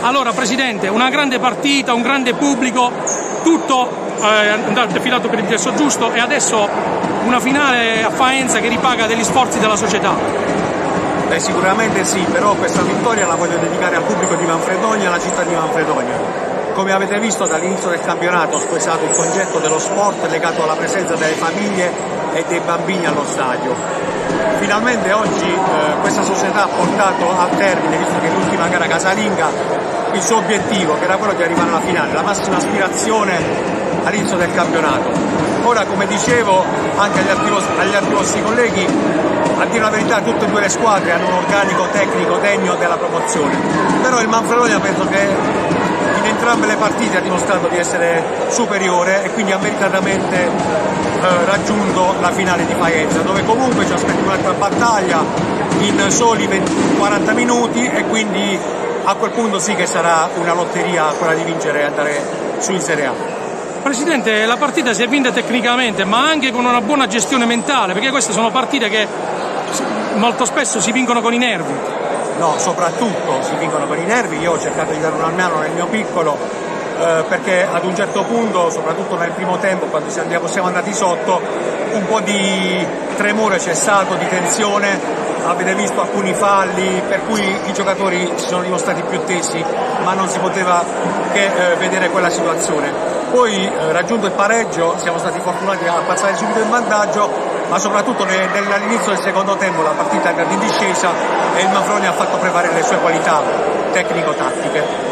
Allora Presidente, una grande partita, un grande pubblico, tutto è defilato per il verso giusto e adesso una finale a Faenza che ripaga degli sforzi della società. Beh, sicuramente sì, però questa vittoria la voglio dedicare al pubblico di Manfredonia e alla città di Manfredonia. Come avete visto dall'inizio del campionato ho sposato il concetto dello sport legato alla presenza delle famiglie e dei bambini allo stadio. Finalmente oggi questa società ha portato a termine, visto che è l'ultima gara casalinga, il suo obiettivo, che era quello di arrivare alla finale, la massima aspirazione all'inizio del campionato. Ora, come dicevo anche agli altri vostri colleghi, a dire la verità tutte e due le squadre hanno un organico tecnico degno della promozione, però il Manfredonia penso che in entrambe le partite ha dimostrato di essere superiore e quindi ha meritatamente raggiunto la finale di Faenza, dove comunque ci aspetta un'altra battaglia in soli 40 minuti e quindi a quel punto sì che sarà una lotteria quella di vincere e andare su in Serie A. Presidente, la partita si è vinta tecnicamente ma anche con una buona gestione mentale, perché queste sono partite che molto spesso si vincono con i nervi. No, soprattutto si vincono con i nervi. Io ho cercato di dare una mano nel mio piccolo perché ad un certo punto, soprattutto nel primo tempo, quando siamo andati sotto, un po' di tremore c'è stato, di tensione, avete visto alcuni falli, per cui i giocatori si sono dimostrati più tesi, ma non si poteva che vedere quella situazione. Poi raggiunto il pareggio siamo stati fortunati a passare subito in vantaggio, ma soprattutto all'inizio del secondo tempo la partita è andata in discesa e il Manfredonia ha fatto prevalere le sue qualità tecnico-tattiche.